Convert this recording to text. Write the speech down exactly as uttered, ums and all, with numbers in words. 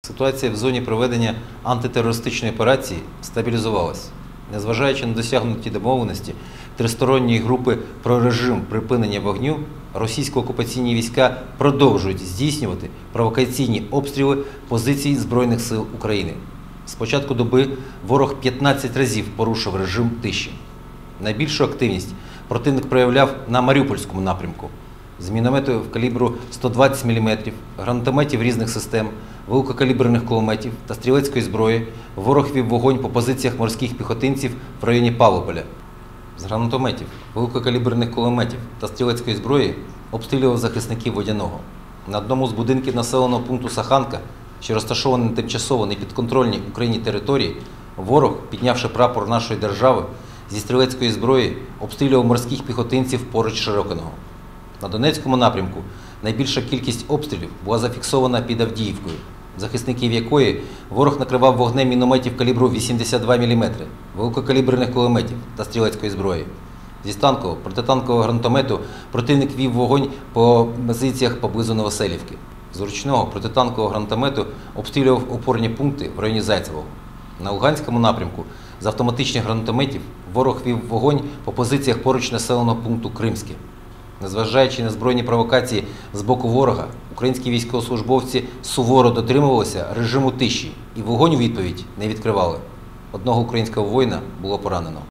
Ситуація в зоні проведення антитерористичної операції стабілізувалась. Незважаючи на досягнуті домовленості тристоронньої групи про режим припинення вогню, російсько-окупаційні війська продовжують здійснювати провокаційні обстріли позицій Збройних сил України. З початку доби ворог п'ятнадцять разів порушив режим тиші. Найбільшу активність противник проявляв на Маріупольському напрямку. З мінометів калібру сто двадцять міліметрів, гранатометів різних систем, великокаліберних кулеметів та стрілецької зброї ворог вів вогонь по позиціях морських піхотинців в районі Павлополя. З гранатометів, великокаліберних кулеметів та стрілецької зброї обстрілював захисників Водяного. На одному з будинків населеного пункту Саханка, що розташований на тимчасово непідконтрольній Україні території, ворог, піднявши прапор нашої держави, зі стрілецької зброї обстрілював морських піхотинців поруч Широкиного. На Донецькому напрямку найбільша кількість обстрілів була зафіксована під Авдіївкою, захисників якої ворог накривав вогнем мінометів калібру вісімдесят два міліметри, великокаліберних кулеметів та стрілецької зброї. Зі станкового протитанкового гранатомету противник вів вогонь по позиціях поблизу Новоселівки. З ручного протитанкового гранатомету обстрілював опорні пункти в районі Зайцевого. На Луганському напрямку з автоматичних гранатометів ворог вів вогонь по позиціях поруч населеного пункту Кримське. Незважаючи на збройні провокації з боку ворога, українські військовослужбовці суворо дотримувалися режиму тиші і вогонь у відповідь не відкривали. Одного українського воїна було поранено.